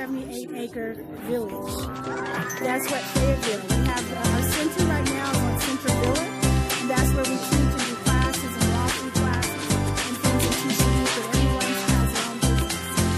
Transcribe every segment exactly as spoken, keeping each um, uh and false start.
seventy-eight acre village. That's what Fayetteville. We have uh, our center right now is on Center Villa, and that's where we teach and do classes and walkthrough classes and things that teach youth that everyone has their own business.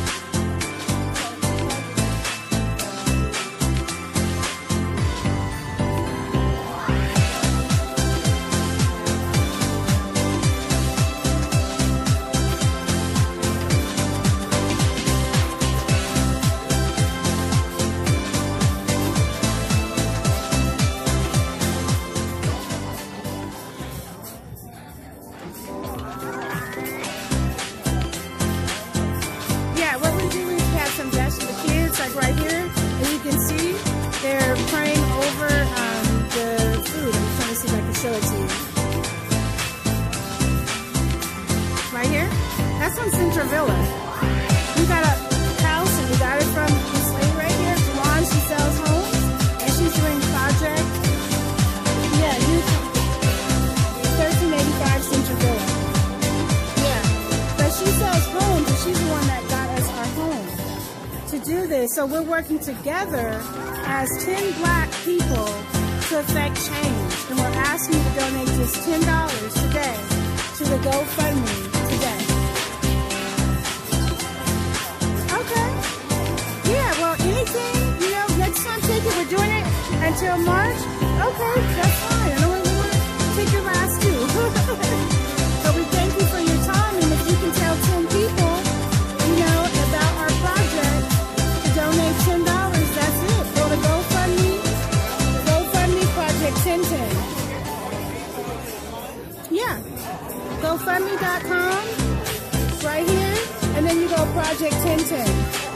Like right here, as you can see, they're praying over um, the food. I'm trying to see if I can show it to you. Right here, that's on Central Villa. We got a house, and we got it from this lady right here, Juan. She sells homes, and she's doing project. Yeah, you thirteen eighty-five Central Villa. Yeah, but she sells homes, and she's the one that got us our home to do this. So we're working together as ten black people to affect change. And we're asking you to donate just ten dollars today to the GoFundMe today. Okay. Yeah, well, anything, you know, next time, take it. We're doing it until March. Okay, that's fine. I don't really want to take your last two. But we thank you for your time. And if you can tell ten people, you know, about our project, donate ten dollars, that's it. Go to GoFundMe, GoFundMe Project ten ten. Yeah, GoFundMe dot com, right here, and then you go Project ten ten.